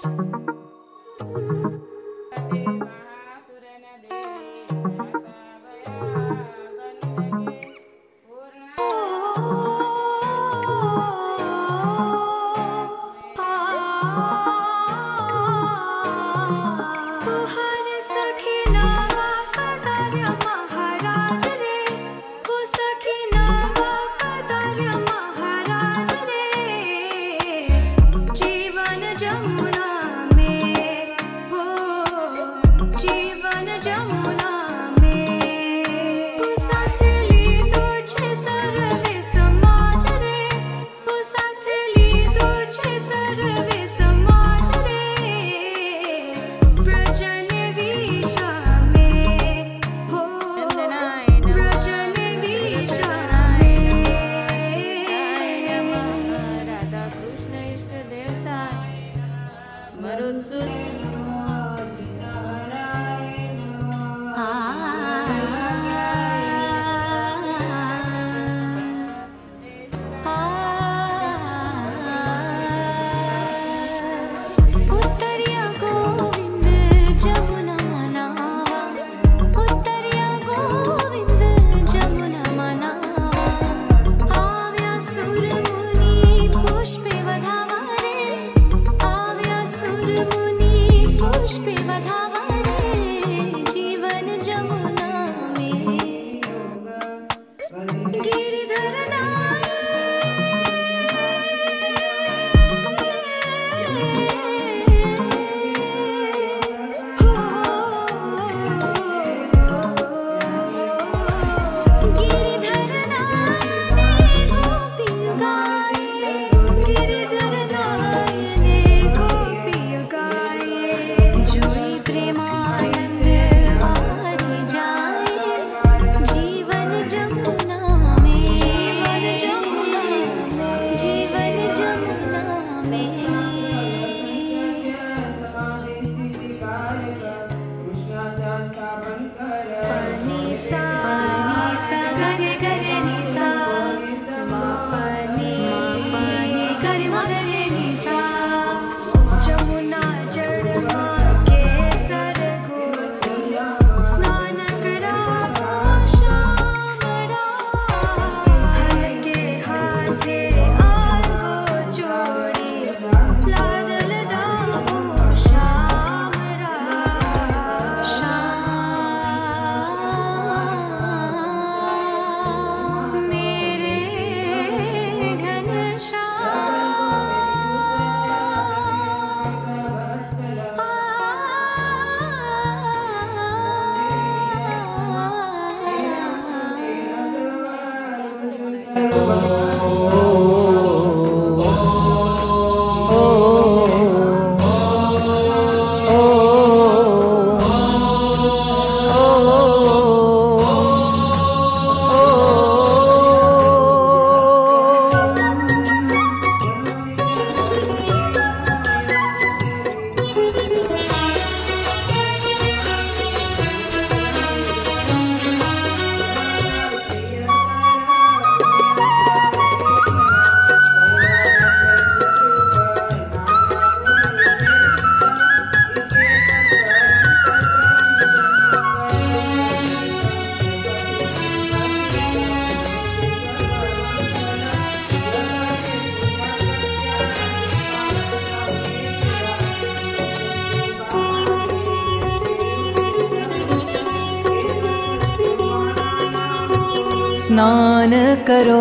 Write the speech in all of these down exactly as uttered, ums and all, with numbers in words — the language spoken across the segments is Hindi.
स्नान करो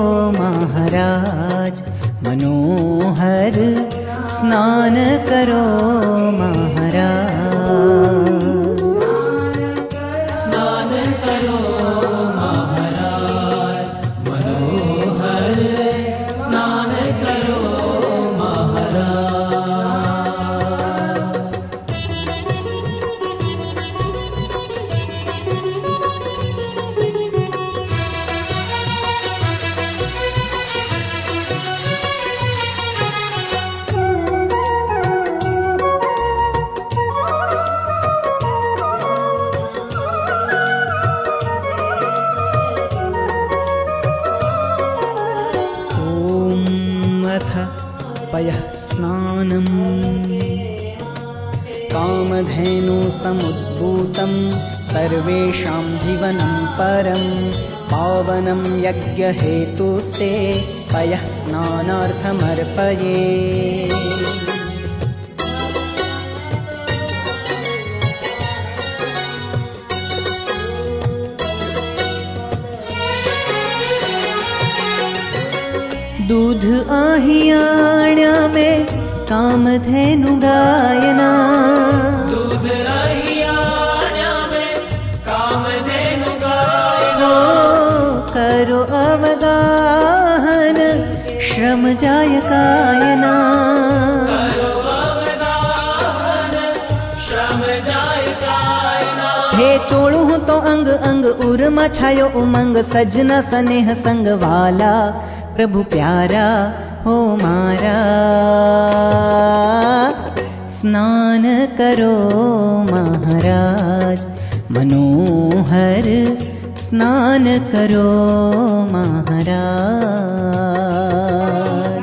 महाराज मनोहर, स्नान करो महाराज। स्नान करो महाराज मनोहर, स्नान करो महाराज। पयः स्नानम् कामधेनु समुद्भूतं सर्वेषां जीवनं परं पावनं यज्ञहेतुस्ते पयः स्नानार्थमर्पये। दूध आहियाण्या में कामधेनु गायना, दूध आहियाण्या में कामधेनु गायना। करो अवगाहन श्रम जाय कायना, करो अवगाहन श्रम जाय कायना। हे चोळू तो अंग अंग उर्मा छायो उमंग सजना स्नेह संग वाला प्रभु प्यारा हो मारा। स्नान करो महाराज मनोहर, स्नान करो महाराज।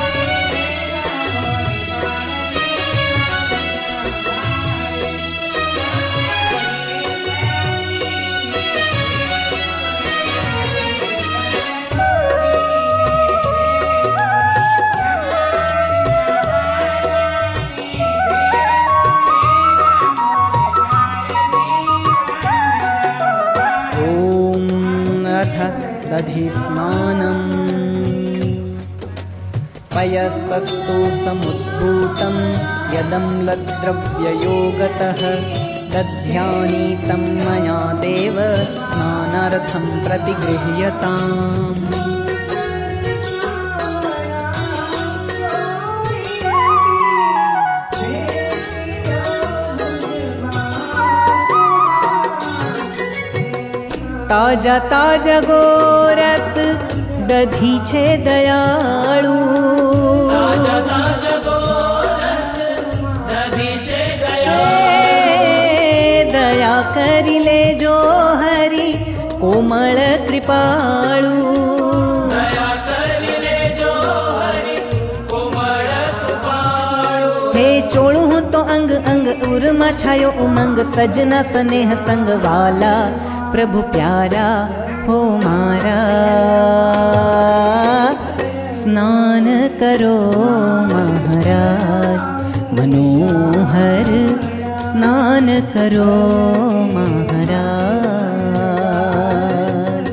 दधिस्नानम् पयसस्तु समुद्भूतं यदम्लद्रव्ययोगतः दध्यानीतं मया देव स्नानार्थं प्रतिगृह्यताम्। ताजा ताजा गोरस दधी छे दयाळु, ताजा ताजा गोरस दधी छे दयाळु। दया करी लेजो हरि कोमल कृपाळु, दया करी लेजो हरि कोमल कृपाळु। हे चोळू तो अंग अंग उर्मा छायो उमंग सजना स्नेह संग वाला प्रभु प्यारा हो मारा। स्नान करो महाराज मनोहर, स्नान करो महाराज।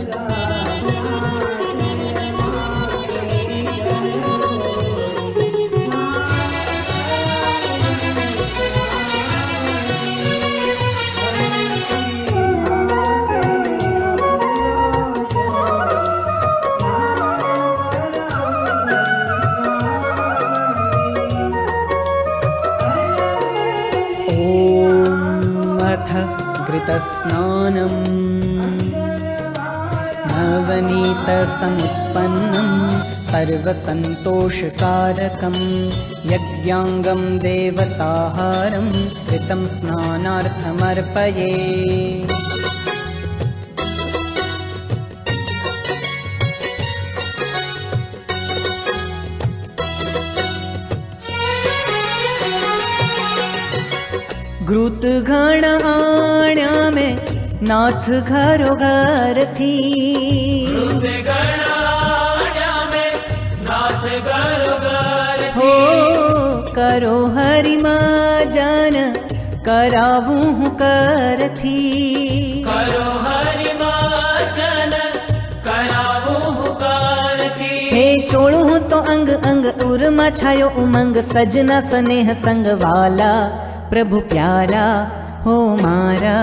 घृतस्नानम् नवनीतसमुत्पन्नं सर्वसन्तोषकारकं यज्ञाङ्गं देवताहारं घृतं स्नानार्थमर्पये। घृत घण आण्या में नाथ घरो घर थी, घृत घण आण्या में नाथ घरो घर थी। हो करो हरि माजन करावू कर थी, करो हरि माजन करावू कर थी। हे चोळू तो अंग अंग उर्मा छायो उमंग सजना स्नेह संग वाला प्रभु प्यारा हो मारा।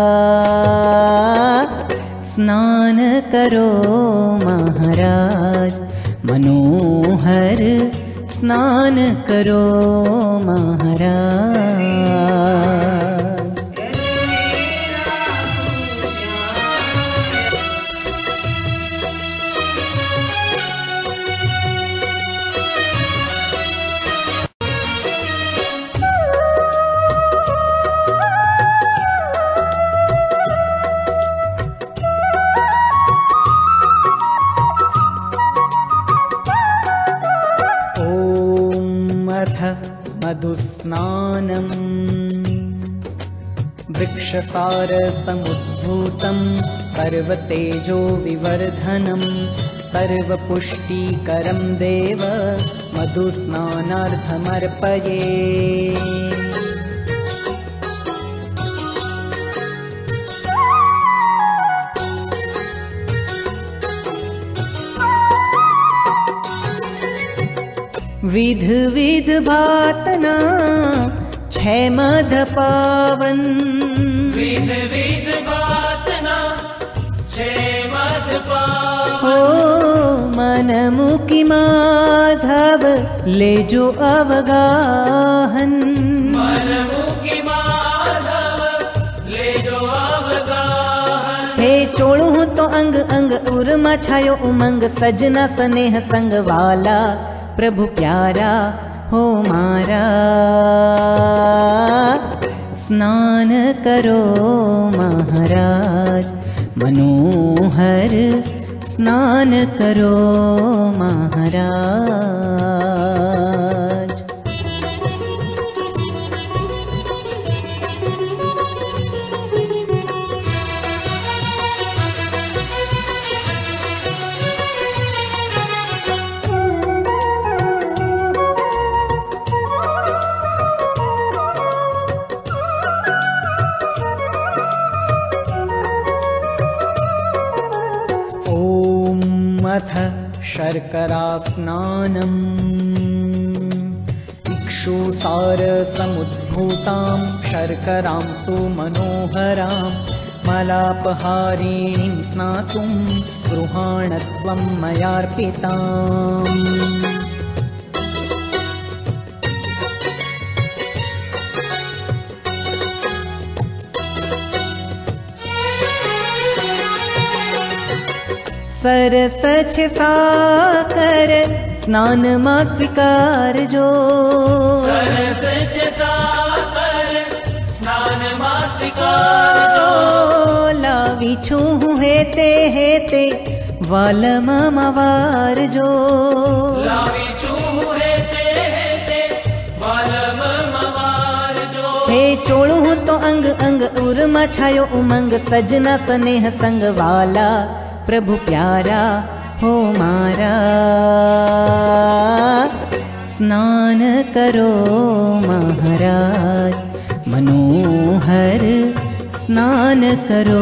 स्नान करो महाराज मनोहर, स्नान करो महाराज। मधुस्नानम् वृक्षसार समुद्भूतं सर्वतेजो विवर्धनं सर्वपुष्टिकरं देव मधुस्नानार्थमर्पये। विध विध भातना छे मध पावन, विध विध भातना छे मध पावन। हो मन मुखी माधव लेजो अवगाहन, मन मुखी माधव लेजो अवगाहन। हे चोड़ू तो अंग अंग उर्मा छायो उमंग सजना स्नेह संग वाला प्रभु प्यारा हो मारा। स्नान करो महाराज मनोहर, स्नान करो महाराज। अथ शर्करा स्नानम् इक्षुसार समुद्भूतां शर्करां सुमनोहरां मलापहारिणीं स्नातुं गृहाणत्वं मयार्पिताम्। सरस छे साकर स्नान मा स्वीकार जो, सरस छे साकर स्नान मा स्वीकार जो। लावी छू हेते हेते वालम मवार जो, लावी छू हेते हेते वालम मवार जो। हे चोड़ू तो अंग अंग उर्मा छायो उमंग सजना स्नेह संग वाला प्रभु प्यारा हो मारा। स्नान करो महाराज मनोहर, स्नान करो।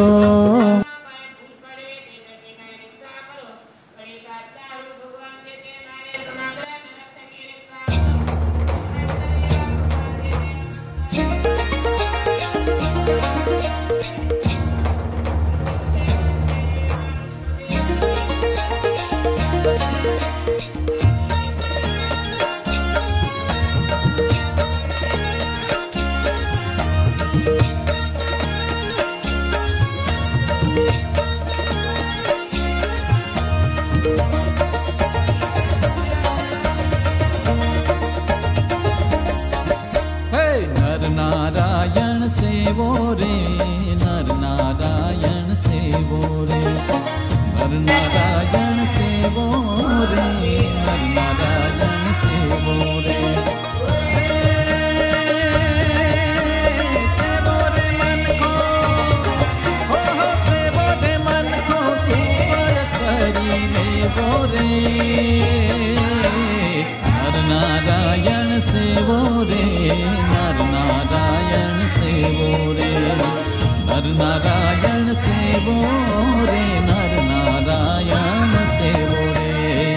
नारायण सेवो रे, नर नारायण सेवो रे, नर नारायण सेवो रे, नर नारायण सेवो रे। सेवो रे मन को, हो हो सेवो रे मन को, सुपर करी लेवो रे। नर नारायण सेवो रे, नर नारायण सेवो रे, नर नारायण सेवो रे, नर नारायण सेवो रे।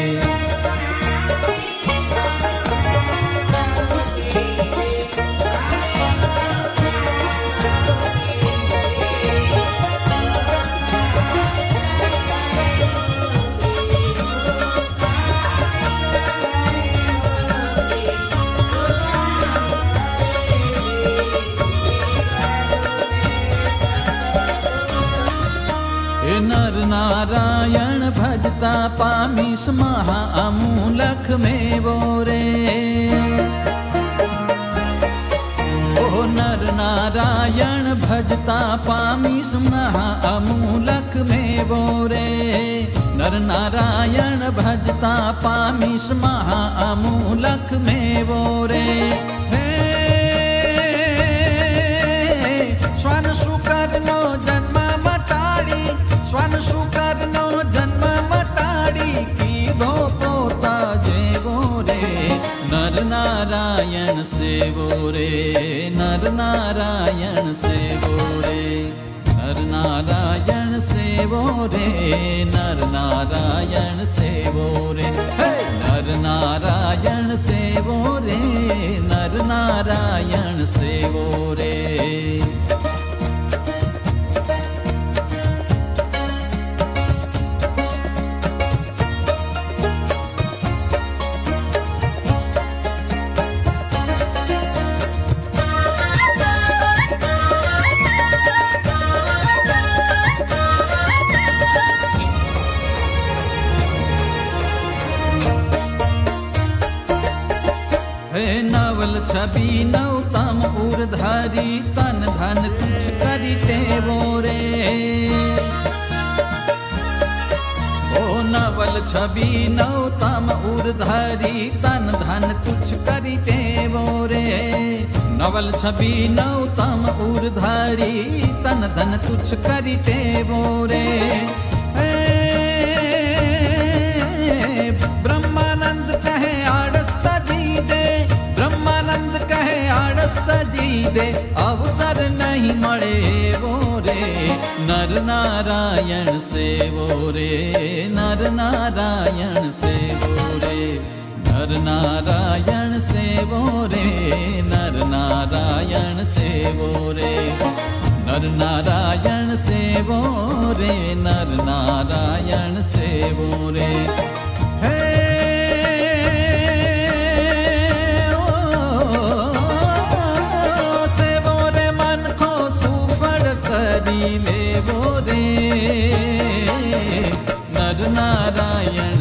नर नारायण भजता पामीस महा अमूलख में वो रे। ओ नर नारायण भजता पामीस महा अमूलख में वो रे। नर नारायण भजता पामीस महा अमूलख में वो रे। श्वान नर नारायण सेवो रे, नर नारायण सेवो रे, नर नारायण सेवो रे, नर नारायण सेवो रे, नर नारायण सेवो रे, नर नारायण सेवो रे। नवल छवि नवतम उर्धारी तन धन तुच्छ करी टेवो रे। ओ नवल छवि नवतम उर्धारी तन धन तुच्छ करी टेवो रे। नवल छवि नवतम उर्धारी तन धन तुच्छ करी टेवो रे। ब्रह्मानंद कहे आड़स तजी दे, ब्रह्मानंद कहे आड़स तजी दे, अवसर नहीं मळे वो रे। नर नारायण सेवो रे, नर नारायण सेवो रे, नर नारायण सेवो रे, नर नारायण सेवो रे, नर नारायण सेवो रे, नर नारायण सेवो रे। लेवो रे, नर नारायण